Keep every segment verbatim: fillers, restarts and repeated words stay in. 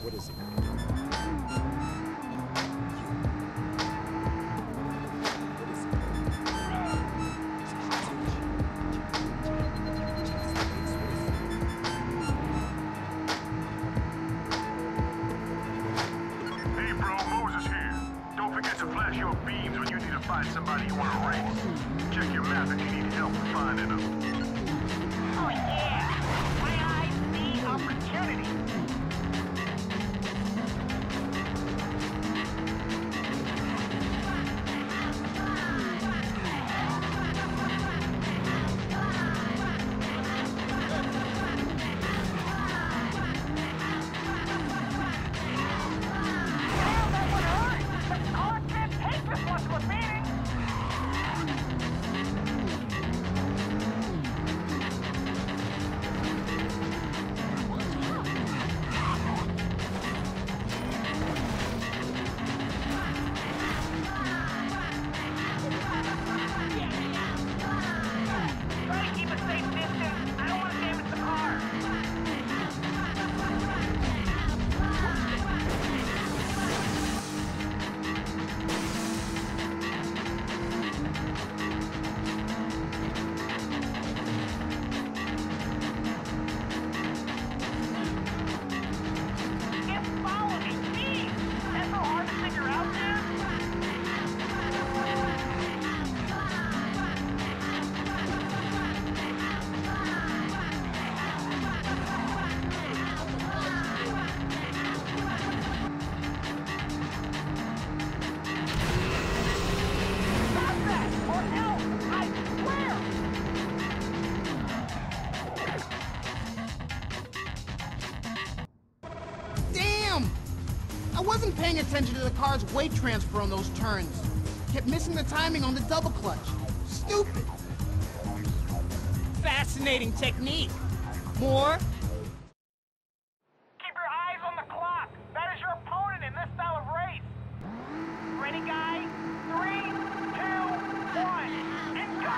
What is it? Hey bro, Moses here. Don't forget to flash your beams when you need to find somebody you want to race. Check your map if you need help finding them. Oh yeah! My eyes see opportunity! I wasn't paying attention to the car's weight transfer on those turns. Kept missing the timing on the double clutch. Stupid. Fascinating technique. More? Keep your eyes on the clock. That is your opponent in this style of race. Ready, guys? Three, two, one, and go!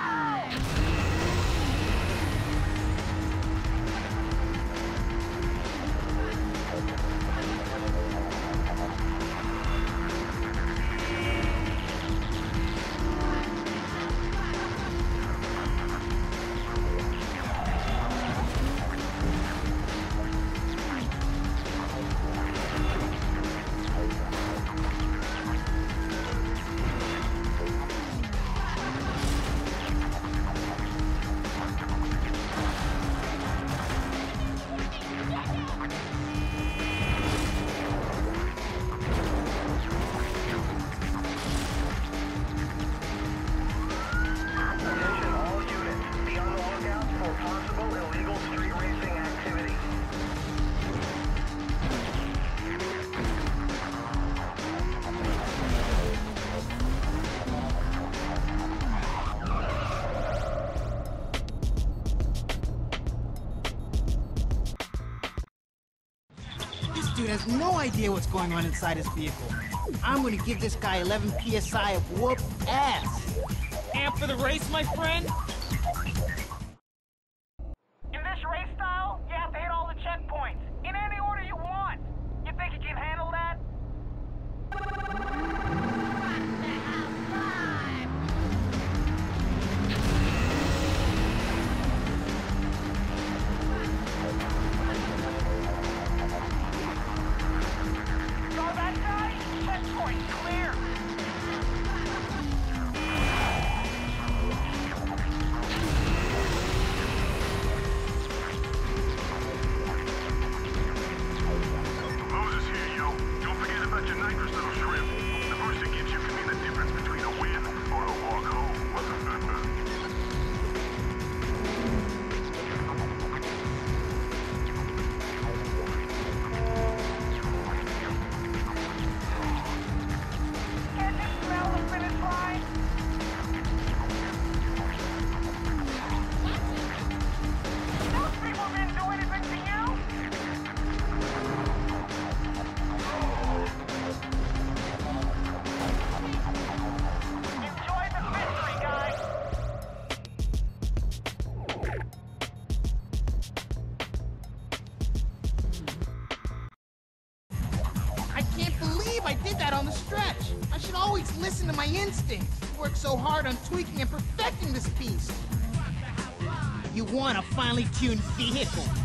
Dude has no idea what's going on inside his vehicle. I'm gonna give this guy eleven P S I of whoop ass. Amp for the race, my friend? In this race style, you have to hit all the checkpoints, in any order you want. You think you can handle that? Checkpoint clear! believe I did that on the stretch. I should always listen to my instincts. Work so hard on tweaking and perfecting this piece. You want a finely tuned vehicle.